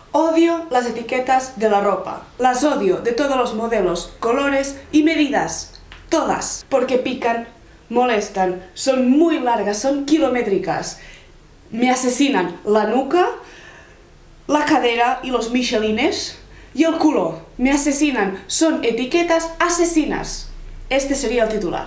Odio las etiquetas de la ropa. Las odio de todos los modelos, colores y medidas. Todas. Porque pican, molestan, son muy largas, son kilométricas. Me asesinan la nuca, la cadera y los michelines y el culo. Me asesinan. Son etiquetas asesinas. Este sería el titular.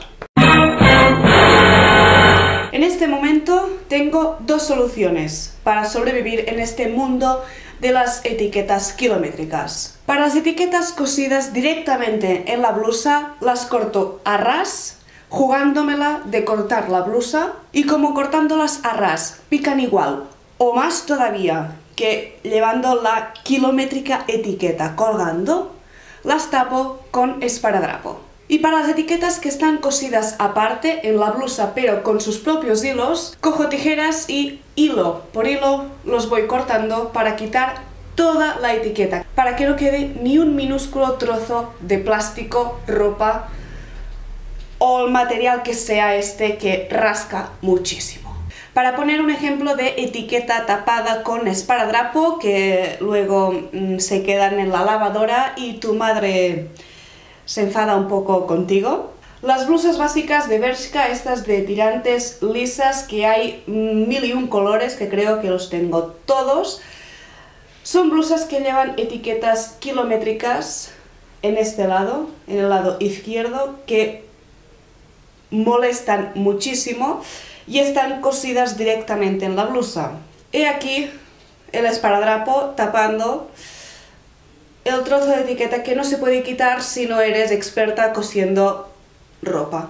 En este momento tengo dos soluciones para sobrevivir en este mundo de las etiquetas kilométricas. Para las etiquetas cosidas directamente en la blusa, las corto a ras, jugándomela de cortar la blusa, y como cortándolas a ras pican igual o más todavía que llevando la kilométrica etiqueta colgando, las tapo con esparadrapo. Y para las etiquetas que están cosidas aparte en la blusa pero con sus propios hilos, cojo tijeras y hilo por hilo los voy cortando para quitar toda la etiqueta, para que no quede ni un minúsculo trozo de plástico, ropa o el material que sea este que rasca muchísimo. Para poner un ejemplo de etiqueta tapada con esparadrapo que luego se quedan en la lavadora y tu madre se enfada un poco contigo. Las blusas básicas de Bershka, estas de tirantes lisas, que hay 1001 colores, que creo que los tengo todos, son blusas que llevan etiquetas kilométricas en este lado, en el lado izquierdo, que molestan muchísimo y están cosidas directamente en la blusa. He aquí el esparadrapo tapando el trozo de etiqueta que no se puede quitar si no eres experta cosiendo ropa.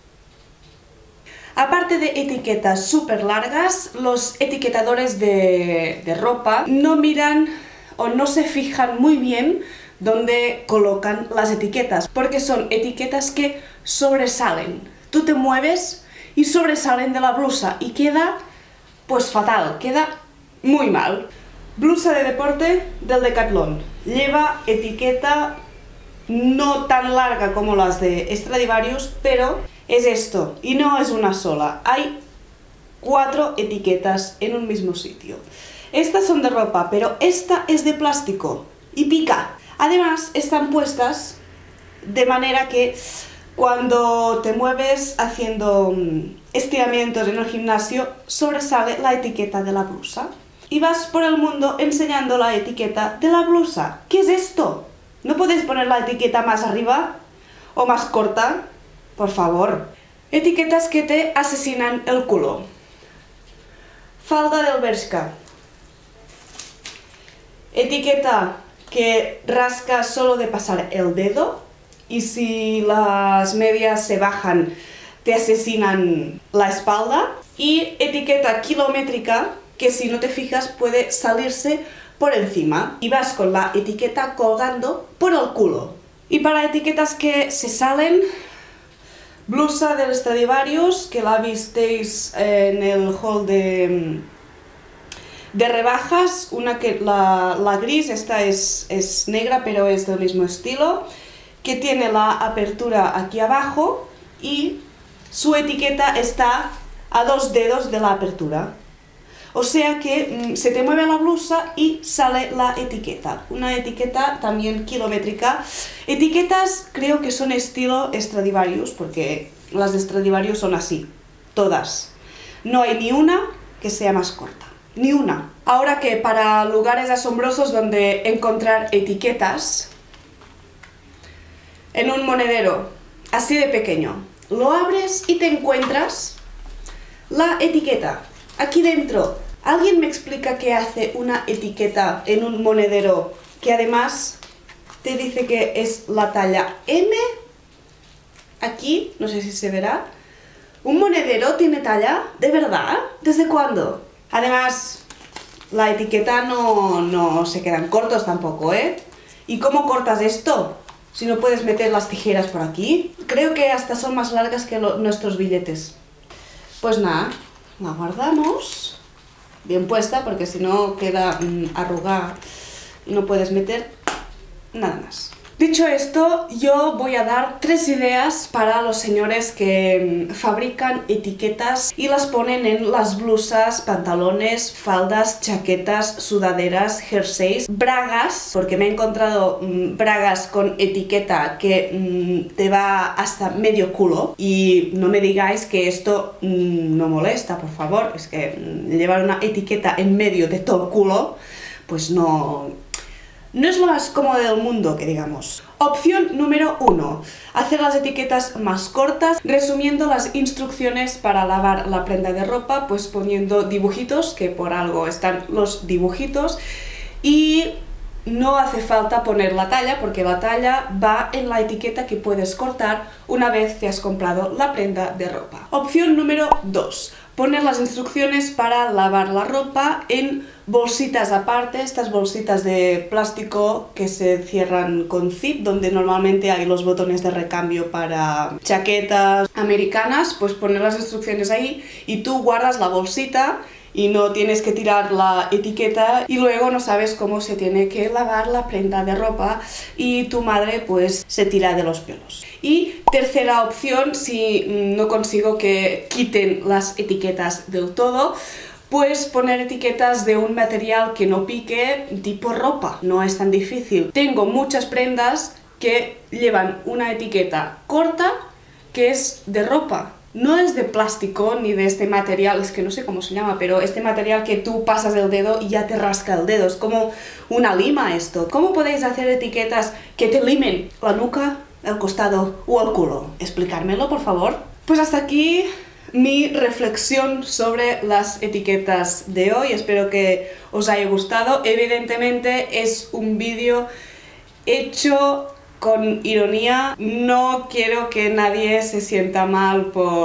Aparte de etiquetas súper largas, los etiquetadores de ropa no miran o no se fijan muy bien dónde colocan las etiquetas, porque son etiquetas que sobresalen. Tú te mueves y sobresalen de la blusa y queda pues fatal, queda muy mal. Blusa de deporte del Decathlon. Lleva etiqueta no tan larga como las de Stradivarius, pero es esto, y no es una sola. Hay 4 etiquetas en un mismo sitio. Estas son de ropa, pero esta es de plástico y pica. Además, están puestas de manera que cuando te mueves haciendo estiramientos en el gimnasio, sobresale la etiqueta de la blusa. Y vas por el mundo enseñando la etiqueta de la blusa. ¿Qué es esto? ¿No puedes poner la etiqueta más arriba? ¿O más corta? Por favor. Etiquetas que te asesinan el culo. Falda del Bershka. Etiqueta que rasca solo de pasar el dedo. Y si las medias se bajan, te asesinan la espalda. Y etiqueta kilométrica, que si no te fijas puede salirse por encima y vas con la etiqueta colgando por el culo. Y para etiquetas que se salen, blusa del Stradivarius, que la visteis en el haul de rebajas, una que la gris, esta es negra pero es del mismo estilo, que tiene la apertura aquí abajo y su etiqueta está a 2 dedos de la apertura. O sea que se te mueve la blusa y sale la etiqueta. Una etiqueta también kilométrica. Etiquetas creo que son estilo Stradivarius, porque las de Stradivarius son así, todas. No hay ni una que sea más corta, ni una. Ahora que para lugares asombrosos donde encontrar etiquetas, en un monedero así de pequeño, lo abres y te encuentras la etiqueta. Aquí dentro, ¿alguien me explica qué hace una etiqueta en un monedero que además te dice que es la talla M? Aquí, no sé si se verá. ¿Un monedero tiene talla? ¿De verdad? ¿Desde cuándo? Además, la etiqueta no se quedan cortos tampoco, ¿eh? ¿Y cómo cortas esto? Si no puedes meter las tijeras por aquí. Creo que hasta son más largas que nuestros billetes. Pues nada. La guardamos bien puesta porque si no queda arrugada y no puedes meter nada más. Dicho esto, yo voy a dar 3 ideas para los señores que fabrican etiquetas y las ponen en las blusas, pantalones, faldas, chaquetas, sudaderas, jerseys, bragas, porque me he encontrado bragas con etiqueta que te va hasta medio culo, y no me digáis que esto no molesta, por favor, es que llevar una etiqueta en medio de todo el culo, pues no es lo más cómodo del mundo, que digamos. Opción número 1. Hacer las etiquetas más cortas, resumiendo las instrucciones para lavar la prenda de ropa, pues poniendo dibujitos, que por algo están los dibujitos, y no hace falta poner la talla, porque la talla va en la etiqueta que puedes cortar una vez te has comprado la prenda de ropa. Opción número 2. Poner las instrucciones para lavar la ropa en bolsitas aparte, estas bolsitas de plástico que se cierran con zip, donde normalmente hay los botones de recambio para chaquetas americanas, pues poner las instrucciones ahí y tú guardas la bolsita y no tienes que tirar la etiqueta y luego no sabes cómo se tiene que lavar la prenda de ropa y tu madre pues se tira de los pelos. Y tercera opción, si no consigo que quiten las etiquetas del todo, pues poner etiquetas de un material que no pique, tipo ropa. No es tan difícil. Tengo muchas prendas que llevan una etiqueta corta que es de ropa. No es de plástico ni de este material, es que no sé cómo se llama, pero este material que tú pasas el dedo y ya te rasca el dedo, es como una lima esto. ¿Cómo podéis hacer etiquetas que te limen la nuca, el costado o el culo? Explicármelo, por favor. Pues hasta aquí mi reflexión sobre las etiquetas de hoy. Espero que os haya gustado. Evidentemente es un vídeo hecho con ironía. No quiero que nadie se sienta mal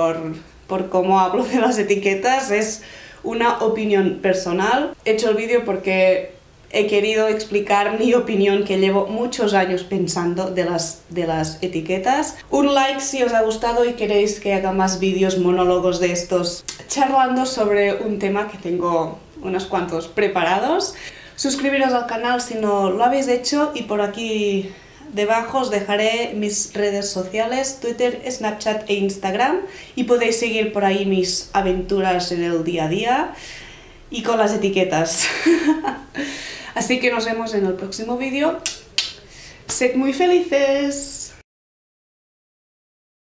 por cómo hablo de las etiquetas. Es una opinión personal. He hecho el vídeo porque he querido explicar mi opinión, que llevo muchos años pensando de las etiquetas. Un like si os ha gustado y queréis que haga más vídeos, monólogos de estos, charlando sobre un tema, que tengo unos cuantos preparados. Suscribiros al canal si no lo habéis hecho, y por aquí debajo os dejaré mis redes sociales, Twitter, Snapchat e Instagram, y podéis seguir por ahí mis aventuras en el día a día y con las etiquetas. Así que nos vemos en el próximo vídeo. Sed muy felices.